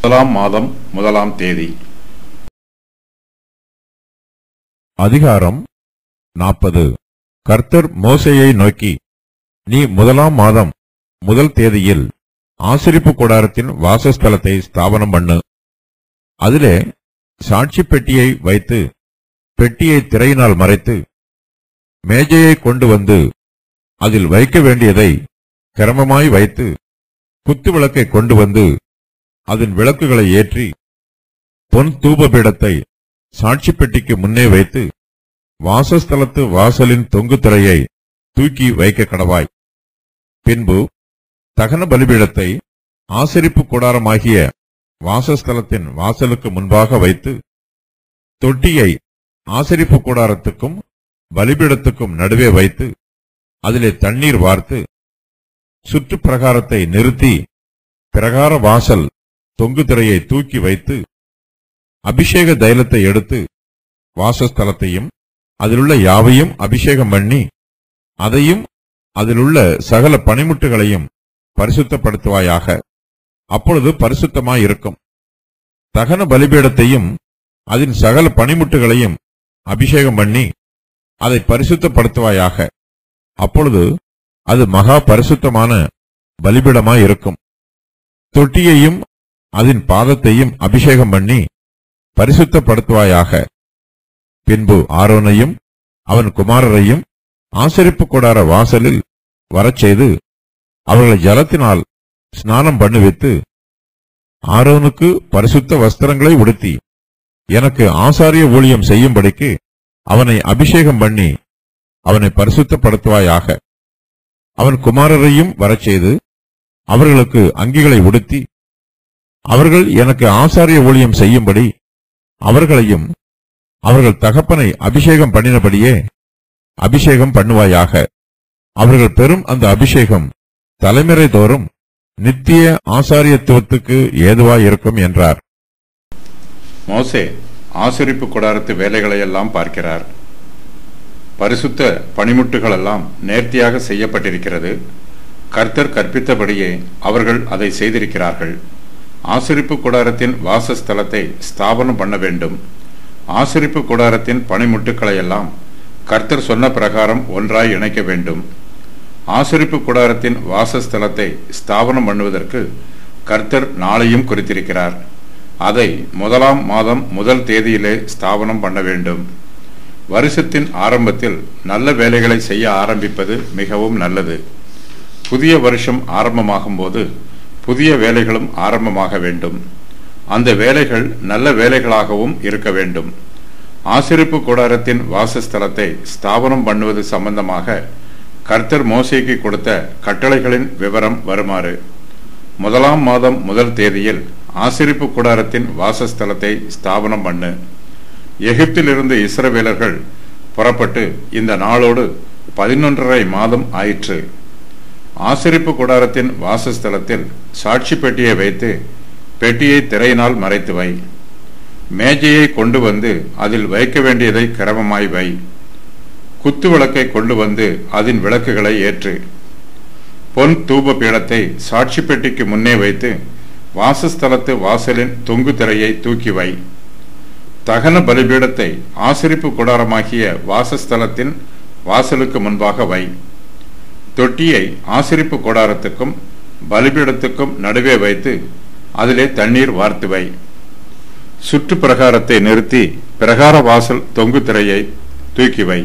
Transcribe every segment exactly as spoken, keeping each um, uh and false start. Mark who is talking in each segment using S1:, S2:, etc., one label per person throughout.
S1: முதலாம் மாதம் முதலாம் தேதி.
S2: அதிகாரம் நாற்பது. கர்த்தர் மோசேயை நோக்கி, நீ முதலாம் மாதம் முதல் தேதியில் ஆசரிப்பு கூடாரத்தின் வாசஸ்தலத்தை ஸ்தாபனம் பண்ணு. அதிலே சாட்சி பெட்டியை வைத்து பெட்டியை திரையினால் மறைத்து மேஜையை கொண்டு வந்து அதில் வைக்க வேண்டியதை கிரமமாய் வைத்து குத்து விளக்கை கொண்டு வந்து அதன் விளக்குகளை ஏற்றி பொன் தூபபீடத்தை சாட்சி பெட்டிக்கு முன்னே வைத்து வாசஸ்தலத்து வாசலின் தொங்கு திரையை தூக்கி வைக்க கடவாய். பின்பு தகன பலிபீடத்தை ஆசரிப்பு கூடாரமாகிய வாசஸ்தலத்தின் வாசலுக்கு முன்பாக வைத்து தொட்டியை ஆசரிப்பு கூடாரத்துக்கும் பலிபீடத்துக்கும் நடுவே வைத்து அதிலே தண்ணீர் வார்த்து சுற்று பிரகாரத்தை நிறுத்தி பிரகார வாசல் தொங்கு திரையை தூக்கி வைத்து அபிஷேக தைலத்தை எடுத்து வாசஸ்தலத்தையும் அதிலுள்ள யாவையும் அபிஷேகம் பண்ணி அதையும் அதிலுள்ள சகல பனிமுட்டுகளையும் பரிசுத்தப்படுத்துவாயாக. அப்பொழுது பரிசுத்தமாயிருக்கும். தகன பலிபீடத்தையும் அதன் சகல பனிமுட்டுகளையும் அபிஷேகம் பண்ணி அதை பரிசுத்தப்படுத்துவாயாக. அப்பொழுது அது மகா பரிசுத்தமான பலிபீடமாயிருக்கும். தொட்டியையும் அதன் பாதத்தையும் அபிஷேகம் பண்ணி பரிசுத்தப்படுத்துவாயாக. பின்பு ஆரோனையும் அவன் குமாரரையும் ஆசரிப்பு கூடார வாசலில் வரச் செய்து அவர்களை ஜலத்தினால் ஸ்நானம் பண்ணுவித்து ஆரோனுக்கு பரிசுத்த வஸ்திரங்களை உடுத்தி எனக்கு ஆசாரிய ஊழியம் செய்யும்படிக்கு அவனை அபிஷேகம் பண்ணி அவனை பரிசுத்தப்படுத்துவாயாக. அவன் குமாரரையும் வரச் செய்து அவர்களுக்கு அங்கிகளை உடுத்தி அவர்கள் எனக்கு ஆசாரிய ஊழியம் செய்யும்படி அவர்களையும் அவர்கள் தகப்பனை அபிஷேகம் பண்ணினபடியே அபிஷேகம் பண்ணுவாயாக. அவர்கள் பெறும் அந்த அபிஷேகம் தலைமுறை தோறும் நித்திய ஆசாரியத்துவத்துக்கு ஏதுவாயிருக்கும் என்றார்.
S1: மோசே ஆசரிப்பு கூடாரத்து வேலைகளை எல்லாம் பார்க்கிறார். பரிசுத்த பணிமுட்டுகள் எல்லாம் நேர்த்தியாக செய்யப்பட்டிருக்கிறது. கர்த்தர் கற்பித்தபடியே அவர்கள் அதை செய்திருக்கிறார்கள். ஆசரிப்பு கூடாரத்தின் வாசஸ்தலத்தை ஸ்தாபனம் பண்ண வேண்டும். ஆசரிப்பு கூடாரத்தின் பணிமுட்டுக்களை எல்லாம் கர்த்தர் சொன்ன பிரகாரம் ஒன்றாய் இணைக்க வேண்டும். ஆசரிப்பு கூடாரத்தின் வாசஸ்தலத்தை ஸ்தாபனம் பண்ணுவதற்கு கர்த்தர் நாளையும் குறித்திருக்கிறார். அதை முதலாம் மாதம் முதல் தேதியிலே ஸ்தாபனம் பண்ண வேண்டும். வருஷத்தின் ஆரம்பத்தில் நல்ல வேலைகளை செய்ய ஆரம்பிப்பது மிகவும் நல்லது. புதிய வருஷம் ஆரம்பமாகும் போது புதிய வேலைகளும் ஆரம்பமாக வேண்டும். அந்த வேலைகள் நல்ல வேலைகளாகவும் இருக்க வேண்டும். ஆசரிப்பு கூடாரத்தின் வாசஸ்தலத்தை ஸ்தாபனம் பண்ணுவது சம்பந்தமாக கர்த்தர் மோசேக்கு கொடுத்த கட்டளைகளின் விவரம் வருமாறு. முதலாம் மாதம் முதல் தேதியில் ஆசரிப்பு கூடாரத்தின் வாசஸ்தலத்தை ஸ்தாபனம் பண்ணு. எகிப்திலிருந்து இஸ்ரவேலர்கள் புறப்பட்டு இந்த நாளோடு பதினொன்றரை மாதம் ஆயிற்று. ஆசரிப்பு கூடாரத்தின் வாசஸ்தலத்தில் சாட்சி பெட்டியை வைத்து பெட்டியை திரையினால் மறைத்து வை. மேஜையை கொண்டு வந்து அதில் வைக்க வேண்டியதை கிரமமாய் வை. குத்து விளக்கை கொண்டு வந்து அதன் விளக்குகளை ஏற்று. பொன் தூப பீடத்தை சாட்சி பெட்டிக்கு முன்னே வைத்து வாசஸ்தலத்து வாசலின் தொங்கு திரையை தூக்கி வை. தகன பலிபீடத்தை ஆசரிப்பு கூடாரமாகிய வாசஸ்தலத்தின் வாசலுக்கு முன்பாக வை. தொட்டியை ஆசரிப்பு கூடாரத்துக்கும் பலிபீடத்துக்கும் நடுவே வைத்து அதிலே தண்ணீர் வார்த்து வை. சுற்று பிரகாரத்தை நிறுத்தி பிரகார வாசல் தொங்கு திரையை தூக்கி வை.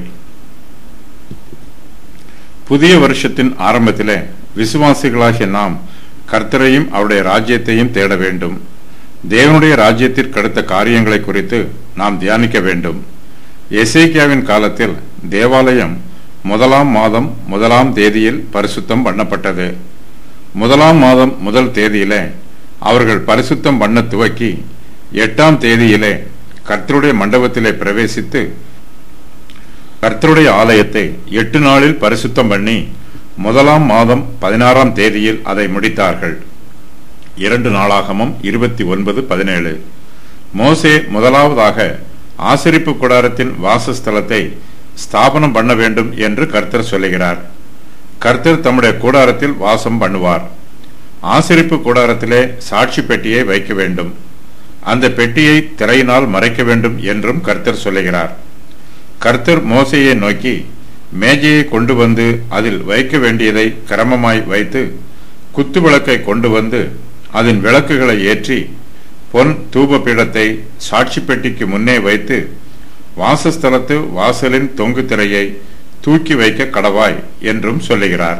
S1: புதிய வருஷத்தின் ஆரம்பத்திலே விசுவாசிகளாகிய நாம் கர்த்தரையும் அவருடைய ராஜ்யத்தையும் தேட வேண்டும். தேவனுடைய ராஜ்யத்திற்கடுத்த காரியங்களை குறித்து நாம் தியானிக்க வேண்டும். எசேக்கியாவின் காலத்தில் தேவாலயம் முதலாம் மாதம் முதலாம் தேதியில் பரிசுத்தம் பண்ணப்பட்டது. முதலாம் மாதம் முதல் தேதியிலே அவர்கள் பரிசுத்தம் பண்ண துவக்கி எட்டாம் தேதியிலே கர்த்தருடைய மண்டபத்திலே பிரவேசித்து கர்த்தருடைய ஆலயத்தை எட்டு நாளில் பரிசுத்தம் பண்ணி முதலாம் மாதம் பதினாறாம் தேதியில் அதை முடித்தார்கள். இரண்டு நாளாகமம் இருபத்தி ஒன்பது பதினேழு. மோசே முதலாவதாக ஆசரிப்பு கூடாரத்தின் வாசஸ்தலத்தை ஸ்தாபனம் பண்ண வேண்டும் என்று கர்த்தர் சொல்லுகிறார். கர்த்தர் தம்முடைய கூடாரத்தில் வாசம் பண்ணுவார். ஆசரிப்பு கூடாரத்திலே சாட்சி பெட்டியை வைக்க வேண்டும். அந்த பெட்டியை திரையினால் மறைக்க வேண்டும் என்றும் கர்த்தர் சொல்லுகிறார். கர்த்தர் மோசேயை நோக்கி, மேஜையை கொண்டு வந்து அதில் வைக்க வேண்டியதை கிரமமாய் வைத்து, குத்து விளக்கை கொண்டு வந்து அதன் விளக்குகளை ஏற்றி, பொன் தூப பீடத்தை சாட்சி பெட்டிக்கு முன்னே வைத்து, வாசஸ்தலத்து வாசலின் தொங்கு திரையை தூக்கி வைக்க கடவாய் என்றும் சொல்லுகிறார்.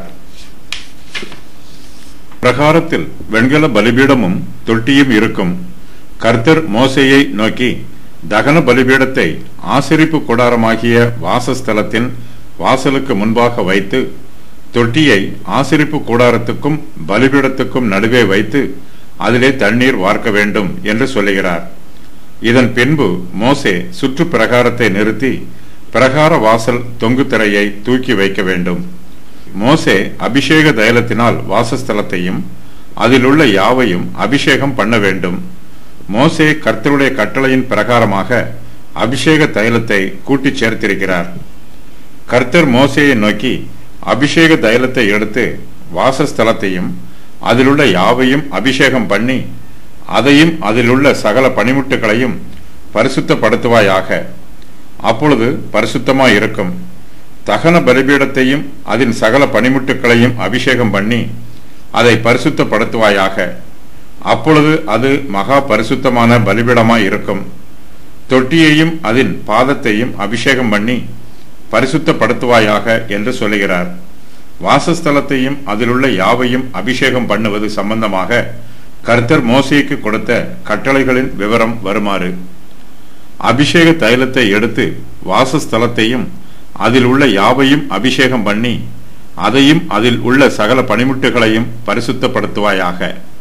S1: பிரகாரத்தில் வெண்கல பலிபீடமும் தொட்டியும் இருக்கும். கர்த்தர் மோசேயை நோக்கி, தகன பலிபீடத்தை ஆசரிப்பு கூடாரமாகிய வாசஸ்தலத்தின் வாசலுக்கு முன்பாக வைத்து, தொட்டியை ஆசரிப்பு கூடாரத்துக்கும் பலிபீடத்துக்கும் நடுவே வைத்து அதிலே தண்ணீர் வார்க்க வேண்டும் என்று சொல்லுகிறார். இதன் பின்பு மோசே சுற்று பிரகாரத்தை நிறுத்தி பிரகார வாசல் தொங்கு திரையை தூக்கி வைக்க வேண்டும். மோசே அபிஷேக தைலத்தினால் வாசஸ்தலத்தையும் அதிலுள்ள யாவையும் அபிஷேகம் பண்ண வேண்டும். மோசே கர்த்தருடைய கட்டளையின் பிரகாரமாக அபிஷேக தைலத்தை கூட்டிச் சேர்த்திருக்கிறார். கர்த்தர் மோசேயை நோக்கி, அபிஷேக தைலத்தை எடுத்து வாசஸ்தலத்தையும் அதிலுள்ள யாவையும் அபிஷேகம் பண்ணி அதையும் அதிலுள்ள சகல பணிமுட்டுகளையும் பரிசுத்தப்படுத்துவாயாக. அப்பொழுது பரிசுத்தமாயிருக்கும். தகன பலிபீடத்தையும் அதன் சகல பணிமுட்டுகளையும் அபிஷேகம் பண்ணி அதை பரிசுத்தப்படுத்துவாயாக. அப்பொழுது அது மகா பரிசுத்தமான பலிபீடமாய் இருக்கும். தொட்டியையும் அதன் பாதத்தையும் அபிஷேகம் பண்ணி பரிசுத்தப்படுத்துவாயாக என்று சொல்லுகிறார். வாசஸ்தலத்தையும் அதிலுள்ள யாவையும் அபிஷேகம் பண்ணுவது சம்பந்தமாக கர்த்தர் மோசேக்கு கொடுத்த கட்டளைகளின் விவரம் வருமாறு: அபிஷேக தைலத்தை எடுத்து வாசஸ்தலத்தையும் அதில் உள்ள யாவையும் அபிஷேகம் பண்ணி அதையும் அதில் உள்ள சகல பணிமுட்டுகளையும் பரிசுத்தப்படுத்துவாயாக.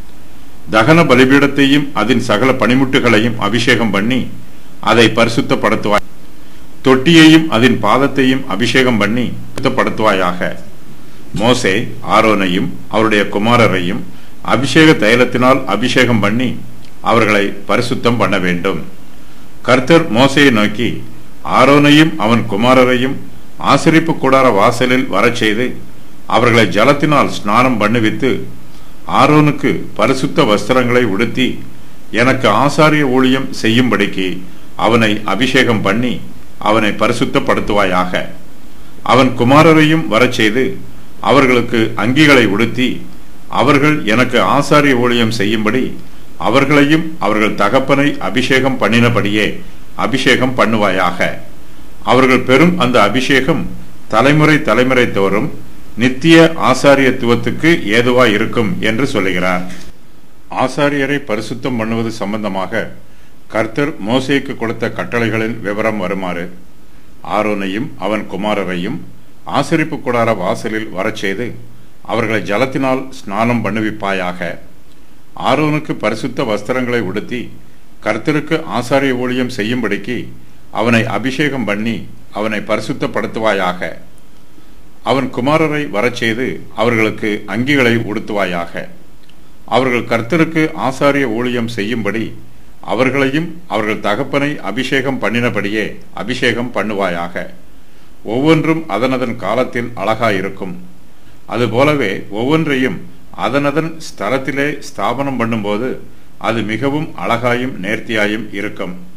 S1: தகன பலிபீடத்தையும் அதன் சகல பணிமுட்டுகளையும் அபிஷேகம் பண்ணி அதை பரிசுத்தப்படுத்துவாய். தொட்டியையும் அதன் பாதத்தையும் அபிஷேகம் பண்ணி சுத்தப்படுத்துவாயாக. மோசே ஆரோனையும் அவருடைய குமாரரையும் அபிஷேக தைலத்தினால் அபிஷேகம் பண்ணி அவர்களை பரிசுத்தம் பண்ண வேண்டும். கர்த்தர் மோசேயை நோக்கி, ஆரோனையும் அவன் குமாரரையும் ஆசரிப்பு கூடார வாசலில் வரச் செய்து அவர்களை ஜலத்தினால் ஸ்நானம் பண்ணுவித்து, ஆரோனுக்கு பரிசுத்த வஸ்திரங்களை உடுத்தி எனக்கு ஆசாரிய ஊழியம் செய்யும்படிக்கு அவனை அபிஷேகம் பண்ணி அவனை பரிசுத்தப்படுத்துவாயாக. அவன் குமாரரையும் வரச் செய்து அவர்களுக்கு அங்கிகளை உடுத்தி அவர்கள் எனக்கு ஆசாரிய ஊழியம் செய்யும்படி அவர்களையும் அவர்கள் தகப்பனை அபிஷேகம் பண்ணினபடியே அபிஷேகம் பண்ணுவாயாக. அவர்கள் பெறும் அந்த அபிஷேகம் தலைமுறை தலைமுறை தோறும் நித்திய ஆசாரியத்துவத்துக்கு ஏதுவாய் இருக்கும் என்று சொல்லுகிறார். ஆசாரியரை பரிசுத்தம் பண்ணுவது சம்பந்தமாக கர்த்தர் மோசேக்கு கொடுத்த கட்டளைகளின் விவரம் வருமாறு: ஆரோனையும் அவன் குமாரரையும் ஆசரிப்பு கூடார வாசலில் வரச் செய்து அவர்களை ஜலத்தினால் ஸ்நானம் பண்ணுவிப்பாயாக. ஆரோனுக்கு பரிசுத்த வஸ்திரங்களை உடுத்தி கர்த்தருக்கு ஆசாரிய ஊழியம் செய்யும்படிக்கு அவனை அபிஷேகம் பண்ணி அவனை பரிசுத்தப்படுத்துவாயாக. அவன் குமாரரை வரச் செய்து அவர்களுக்கு அங்கிகளை உடுத்துவாயாக. அவர்கள் கர்த்தருக்கு ஆசாரிய ஊழியம் செய்யும்படி அவர்களையும் அவர்கள் தகப்பனை அபிஷேகம் பண்ணினபடியே அபிஷேகம் பண்ணுவாயாக. ஒவ்வொன்றும் அதனதன் காலத்தில் அழகாயிருக்கும். அதுபோலவே ஒவ்வொன்றையும் அதனதன் ஸ்தலத்திலே ஸ்தாபனம் பண்ணும்போது அது மிகவும் அழகாயும் நேர்த்தியாயும் இருக்கும்.